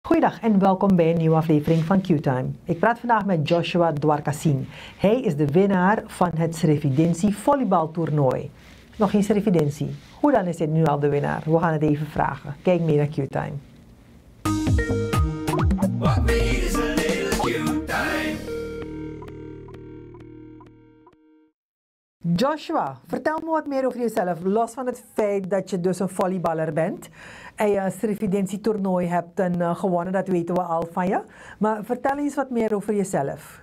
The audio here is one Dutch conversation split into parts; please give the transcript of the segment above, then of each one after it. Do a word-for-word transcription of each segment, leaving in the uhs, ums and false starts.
Goeiedag en welkom bij een nieuwe aflevering van Q-Time. Ik praat vandaag met Joshua Dwarkasing. Hij is de winnaar van het Srevidentie volleybaltoernooi. Nog geen Srevidentie. Hoe dan is hij nu al de winnaar? We gaan het even vragen. Kijk mee naar Q-Time. Joshua, vertel me wat meer over jezelf. Los van het feit dat je dus een volleyballer bent en je een Srevidentie-toernooi hebt en, uh, gewonnen, dat weten we al van je. Maar vertel eens wat meer over jezelf.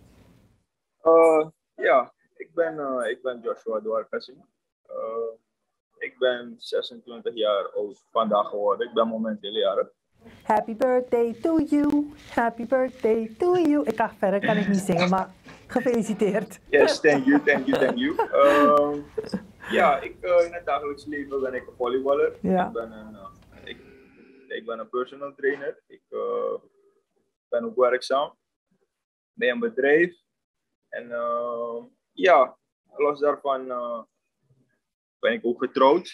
Uh, ja, ik ben, uh, ik ben Joshua Dwarkasing. Uh, ik ben zesentwintig jaar oud vandaag geworden. Ik ben momenteel jarig. Happy birthday to you, happy birthday to you. Ik kan verder, kan ik niet zingen, maar gefeliciteerd. Yes, thank you, thank you, thank you. Uh, ja, ik, uh, in het dagelijks leven ben ik een volleyballer. Ja. Ik, ben een, uh, ik, ik ben een personal trainer. Ik uh, ben ook werkzaam bij een bedrijf. En uh, ja, los daarvan uh, ben ik ook getrouwd.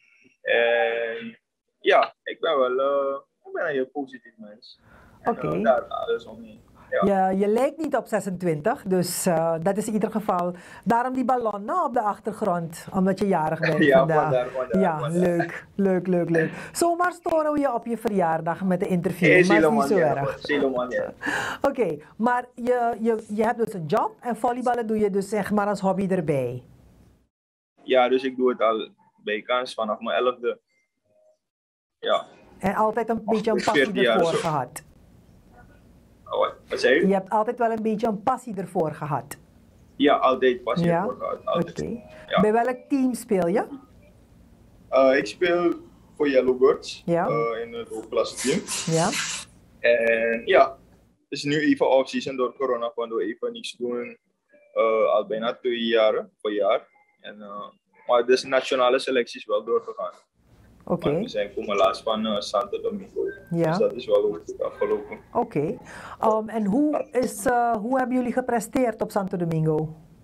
En ja, ik ben wel uh, ik ben een heel positief mens. Oké. Okay. Uh, daar alles omheen. Ja. Je, je lijkt niet op zesentwintig, dus uh, dat is in ieder geval. Daarom die ballon nou, op de achtergrond, omdat je jarig bent ja, vandaag. Vandaar, vandaar, ja, vandaar. leuk, leuk, leuk, leuk. Zomaar storen we je op je verjaardag met de interview, Hey, maar het is niet zo erg. Ja. Oké, okay, maar je, je, je hebt dus een job en volleyballen doe je dus zeg maar als hobby erbij. Ja, dus ik doe het al bijkans vanaf mijn elfde. Ja. En altijd een beetje een passie ervoor gehad. Wat, wat zei je? Je hebt altijd wel een beetje een passie ervoor gehad. Ja, altijd passie ja? ervoor gehad. Oké. Okay. Ja. Bij welk team speel je? Uh, ik speel voor Yellowbirds ja? uh, in het hoogklasse team. Ja. En ja, het is nu even off-season door corona, konden we even niets doen. Uh, al bijna twee jaren, per jaar. En, uh, maar dus nationale selecties wel doorgegaan. Oké. Okay. We zijn komen laatst van uh, Santo Domingo. Ja. Dus dat is wel goed afgelopen. Oké. Okay. Um, en hoe, is, uh, hoe hebben jullie gepresteerd op Santo Domingo?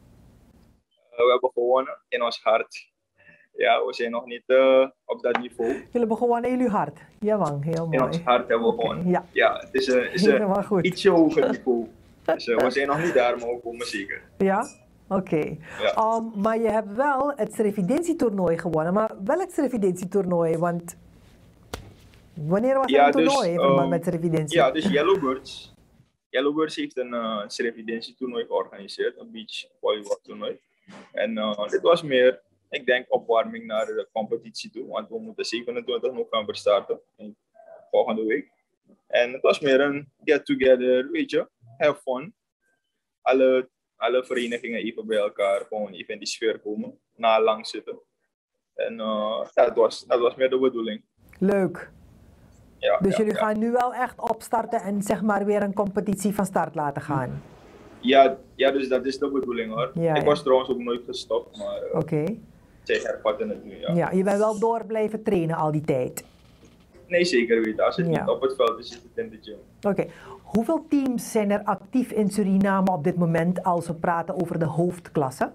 Uh, we hebben gewonnen in ons hart. Ja, we zijn nog niet uh, op dat niveau. Jullie hebben gewonnen in jullie hart? Ja man, heel mooi. In ons hart hebben we gewonnen. Okay, ja. ja, het is, uh, is uh, ietsje hoger niveau. Dus uh, we zijn nog niet daar, maar we komen zeker. Ja? Oké. Okay. Ja. Um, maar je hebt wel het Srevidentie-toernooi gewonnen. Maar welk Srevidentie-toernooi? Want wanneer was ja, er een toernooi dus, in um, met Srevidentie? Ja, dus Yellowbirds. Yellowbirds heeft een uh, Srevidentie-toernooi georganiseerd. Een beach volleybal-toernooi. En uh, dit was meer, ik denk, opwarming naar de competitie toe. Want we moeten zevenentwintig november starten. Volgende week. En het was meer een get-together, weet je. Have fun. Alle... Alle verenigingen even bij elkaar, gewoon even in die sfeer komen, na lang zitten. En uh, ja, dat, was, dat was meer de bedoeling. Leuk. Ja, dus ja, jullie ja. gaan nu wel echt opstarten en zeg maar weer een competitie van start laten gaan? Ja, ja dus dat is de bedoeling hoor. Ja, ik ja. was trouwens ook nooit gestopt, maar uh, okay. zij hervatten het nu. Ja. ja, je bent wel door blijven trainen al die tijd? Nee, zeker weten. Als het ja. niet op het veld is, zit het in de gym. Oké. Okay. Hoeveel teams zijn er actief in Suriname op dit moment als we praten over de hoofdklasse?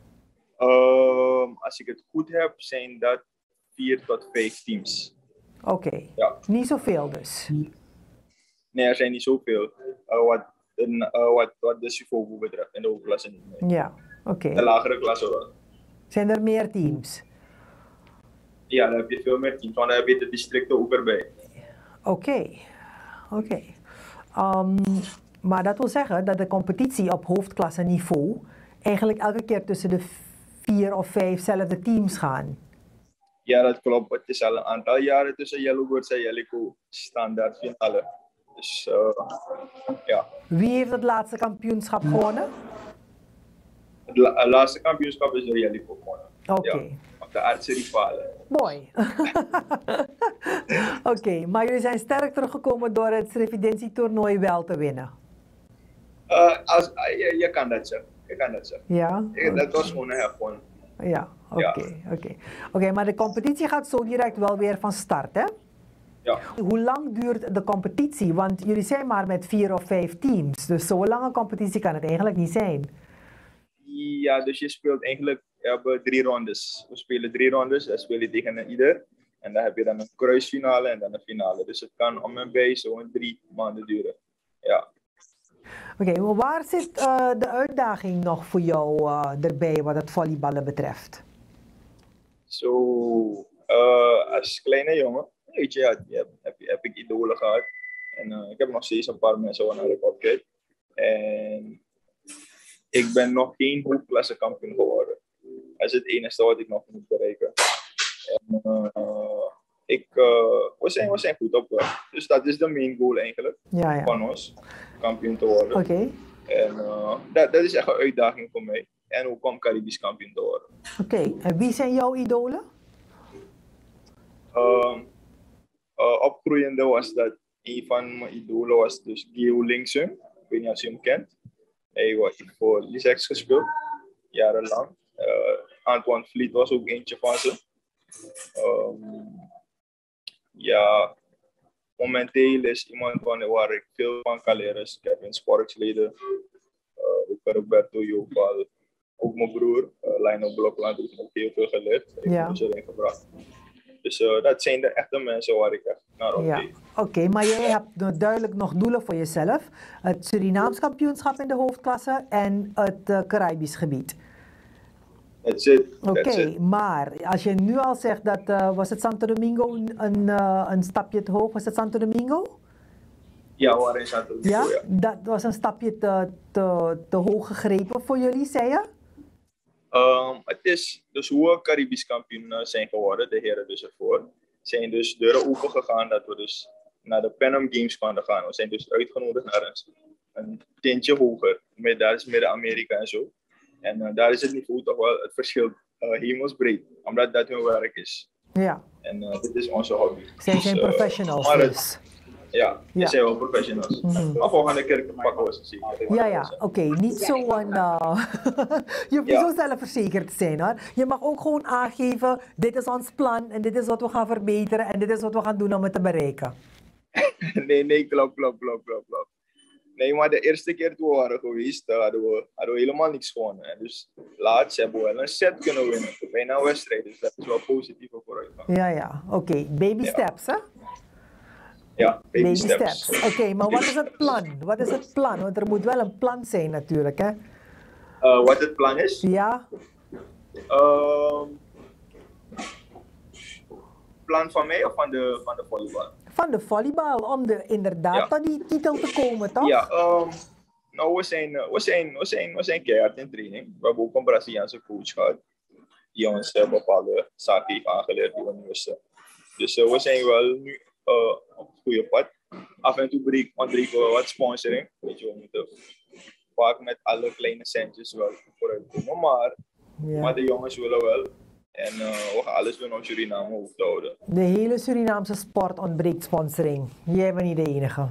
Uh, als ik het goed heb, zijn dat vier tot vijf teams. Oké. Okay. Ja. Niet zoveel dus? Nee, er zijn niet zoveel. Uh, wat, uh, wat, wat de Sufobu betreft, in de hoofdklasse niet meer. Ja, oké. Okay. De lagere klasse wel. Zijn er meer teams? Ja, dan heb je veel meer teams, want dan heb je de districten ook erbij. Oké, okay. oké. Okay. Um, maar dat wil zeggen dat de competitie op hoofdklasse niveau eigenlijk elke keer tussen de vier of vijfzelfde teams gaan. Ja, dat klopt. Het is al een aantal jaren tussen Yellowbirds en Jellicoe standaard finale. Dus uh, ja. Wie heeft het laatste kampioenschap gewonnen? Het la laatste kampioenschap is door Jellicoe gewonnen. Oké. Okay. Ja, op de aardse rivalen. Mooi. Oké, okay, maar jullie zijn sterk teruggekomen door het Srevidentie-toernooi wel te winnen? Uh, als, uh, je, je kan dat zeggen. Je kan dat zeggen. Ja? Okay. Dat was gewoon een hefboom. Ja, oké. Okay, ja. okay. okay, maar de competitie gaat zo direct wel weer van start, hè? Ja. Hoe lang duurt de competitie? Want jullie zijn maar met vier of vijf teams. Dus zo'n lange competitie kan het eigenlijk niet zijn. Ja, dus je speelt eigenlijk, we hebben drie rondes. We spelen drie rondes, dan speel je tegen ieder. En dan heb je dan een kruisfinale en dan een finale. Dus het kan om en bij zo'n drie maanden duren. Ja. Oké, okay, maar waar zit uh, de uitdaging nog voor jou uh, erbij wat het volleyballen betreft? Zo, so, uh, als kleine jongen, weet je, ja, heb, heb, heb ik idolen gehad. En uh, ik heb nog steeds een paar mensen waar naar ik opkijk. En ik ben nog geen hoofdklasse kampioen geworden. Dat is het enige wat ik nog moet bereiken. En, uh, ik, uh, we, zijn, we zijn goed op weg. Dus dat is de main goal eigenlijk ja, ja. van ons, kampioen te worden. Oké. Okay. En uh, dat, dat is echt een uitdaging voor mij. En ook om Caribisch kampioen te worden. Oké, okay. En wie zijn jouw idolen? Uh, uh, opgroeiende was dat een van mijn idolen was dus Geo Lingsum. Ik weet niet of je hem kent. Hij was voor Lisex gespeeld, jarenlang. Uh, Antoine Vliet was ook eentje van ze. Um, ja, momenteel is iemand van, waar ik veel van kan leren. Ik heb in sportsleden, uh, ook Roberto Joval, ook mijn broer, uh, Lionel Blokland, heeft ook heel veel geleerd. Ik ja. heb ze erin gebracht. Dus uh, dat zijn de echte mensen waar ik echt naar op ja. keek. Oké, okay, maar jij hebt duidelijk nog doelen voor jezelf. Het Surinaams kampioenschap in de hoofdklasse en het uh, Caribisch gebied. That's it. Oké, okay, maar als je nu al zegt dat, uh, was het Santo Domingo een, uh, een stapje te hoog? Was het Santo Domingo? Ja, we waren in Santo Domingo, ja. ja. Dat was een stapje te, te, te hoog gegrepen voor jullie, zei je? Um, het is dus hoe we Caribisch kampioen zijn geworden, de heren dus ervoor, zijn dus deuren open gegaan dat we dus naar de Pan Am Games konden gaan. We zijn dus uitgenodigd naar een, een tintje hoger, met, daar is Midden-Amerika en zo. En uh, daar is het niveau toch wel het verschil uh, hemelsbreed, omdat dat hun werk is. Ja. En uh, dit is onze hobby. Zij zijn dus, uh, professionals het, dus. Ja, die ja. zijn wel professionals. Mm-hmm. Maar volgende keer pakken we ze zeker. Ja, ja, oké. Okay. Niet zo'n... Uh, je hoeft ja. niet zo zelfverzekerd te zijn, hoor. Je mag ook gewoon aangeven, dit is ons plan en dit is wat we gaan verbeteren en dit is wat we gaan doen om het te bereiken. nee, nee, klopt, klopt, klopt, klopt, klopt. Nee, maar de eerste keer toen we waren geweest, hadden we, hadden we helemaal niks gewonnen. Dus laatst hebben we wel een set kunnen winnen. Bijna een wedstrijd, dus dat is wel positief vooruitgang. Ja, ja. Oké. Okay. Baby ja. steps, hè? Ja, baby, baby steps. steps. Oké, okay, maar wat is het plan? Wat is het plan? Want er moet wel een plan zijn natuurlijk, hè? Uh, wat het plan is? Ja. Uh, plan van mij of van de, van de volleybal? Van de volleybal, om de, inderdaad ja. tot die titel te komen, toch? Ja, um, nou, we zijn, we, zijn, we, zijn, we zijn keihard in training. We hebben ook een Braziliaanse coach gehad, die ons uh, bepaalde zaken heeft aangeleerd die we niet wisten. Dus uh, we zijn wel nu uh, op het goede pad. Af en toe ontbreken we wat sponsoring. Weet je, we moeten vaak met alle kleine centjes wel vooruitkomen, maar, ja. maar de jongens willen wel. En uh, we gaan alles doen om Suriname hoog te houden. De hele Surinaamse sport ontbreekt sponsoring. Jij bent niet de enige.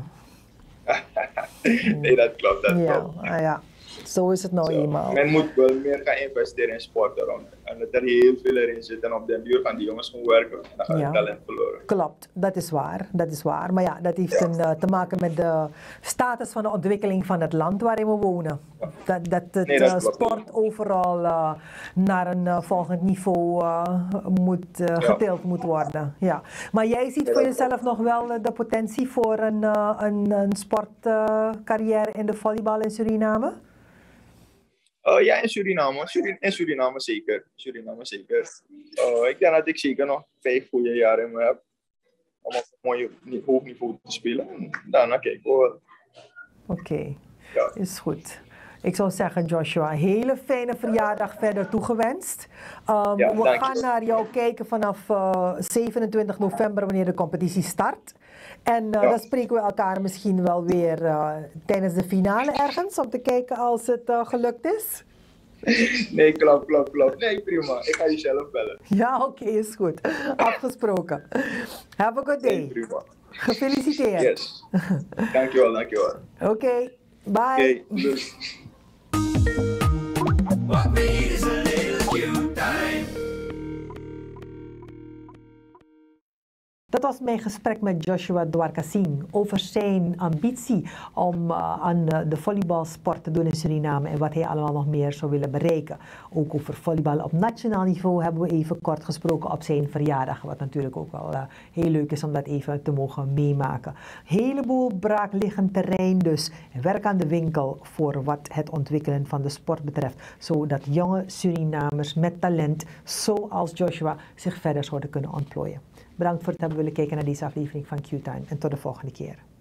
nee, dat klopt. Dat ja, klopt. Ah, ja, zo is het nou so, eenmaal. Men moet wel meer gaan investeren in sport daarom. En dat er heel veel erin zit. En op den duur gaan die jongens gewoon werken. En dan gaan ja. het talent verloren. Klopt, dat is waar. Dat is waar. Maar ja, dat heeft ja. een, uh, te maken met de status van de ontwikkeling van het land waarin we wonen. Ja. Dat, dat het nee, dat uh, sport niet. overal uh, naar een uh, volgend niveau uh, moet, uh, ja. getild moet worden. Ja. Maar jij ziet ja, voor jezelf nog wel uh, de potentie voor een, uh, een, een sportcarrière uh, in de volleybal in Suriname? Uh, ja, in Suriname. Surin in Suriname zeker. Suriname zeker. Uh, ik denk dat ik zeker nog vijf goede jaren in me heb. Om op een mooi hoog niveau te spelen. En daarna kijken we wel. Oké, okay. ja. is goed. Ik zou zeggen, Joshua, hele fijne verjaardag verder toegewenst. Um, ja, we gaan je. naar jou kijken vanaf uh, zevenentwintig november, wanneer de competitie start. En uh, ja. dan spreken we elkaar misschien wel weer uh, tijdens de finale ergens, om te kijken als het uh, gelukt is. Nee, klopt, klopt, klopt. Nee, prima. Ik ga je zelf bellen. Ja, oké, okay, is goed. Afgesproken. Have a good day. Nee, prima. Gefeliciteerd. Yes. Dankjewel, dankjewel. Oké, okay, bye. Okay, What we need is a little cute time. Dat was mijn gesprek met Joshua Dwarkasing over zijn ambitie om uh, aan de, de volleybalsport te doen in Suriname en wat hij allemaal nog meer zou willen bereiken. Ook over volleybal op nationaal niveau hebben we even kort gesproken op zijn verjaardag, wat natuurlijk ook wel uh, heel leuk is om dat even te mogen meemaken. Heleboel braakliggend terrein dus. Werk aan de winkel voor wat het ontwikkelen van de sport betreft, zodat jonge Surinamers met talent zoals Joshua zich verder zouden kunnen ontplooien. Bedankt voor het hebben willen kijken naar deze aflevering van Q-Time en tot de volgende keer.